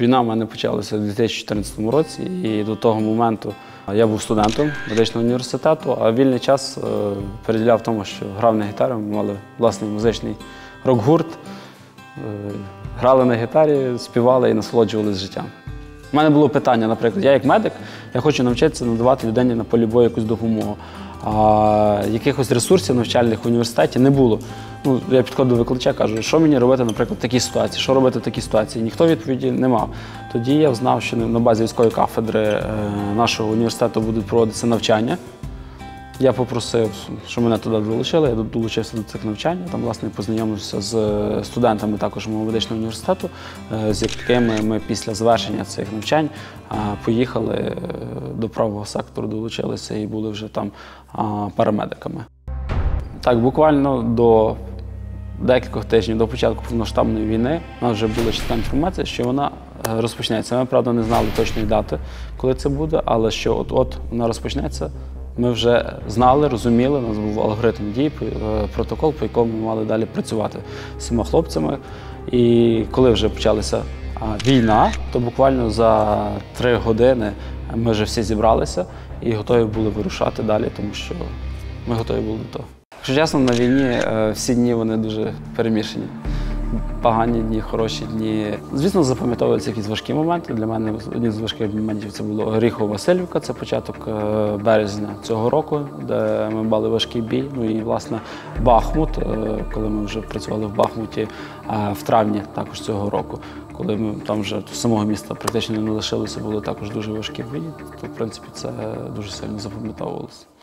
Війна в мене почалася у 2014 році, і до того моменту я був студентом медичного університету, а вільний час приділяв тому, що грав на гітарі, ми мали власний музичний рок-гурт, грали на гітарі, співали і насолоджувалися життям. У мене було питання, наприклад, я як медик, я хочу навчитися надавати людині на полі бою якусь допомогу. А якихось ресурсів навчальних в університеті не було. Ну, я підходив до викладача, кажу, що мені робити, наприклад, в такій ситуації, що робити в такій ситуації. Ніхто відповіді не мав. Тоді я знав, що на базі військової кафедри нашого університету будуть проводитися навчання. Я попросив, щоб мене туди долучили, я долучився до цих навчань, там, власне, познайомився з студентами також мого медичного університету, з якими ми після завершення цих навчань поїхали до правого сектору, долучилися і були вже там парамедиками. Так, буквально до декількох тижнів до початку повномасштабної війни у нас вже була чітка інформація, що вона розпочнеться. Ми, правда, не знали точної дати, коли це буде, але що от-от вона розпочнеться. Ми вже знали, розуміли, у нас був алгоритм дій, протокол, по якому ми мали далі працювати з всіма хлопцями. І коли вже почалася війна, то буквально за 3 години ми вже всі зібралися і готові були вирушати далі, тому що ми готові були до того. Якщо чесно, на війні всі дні вони дуже перемішані. Погані дні, хороші дні. Звісно, запам'ятовуються якісь важкі моменти. Для мене один з важких моментів це було Оріхово-Василівка, це початок березня цього року, де ми мали важкий бій. Ну і, власне, Бахмут, коли ми вже працювали в Бахмуті в травні також цього року, коли ми там вже самого міста практично не лишилося, були також дуже важкі бої, то, в принципі, це дуже сильно запам'ятовувалося.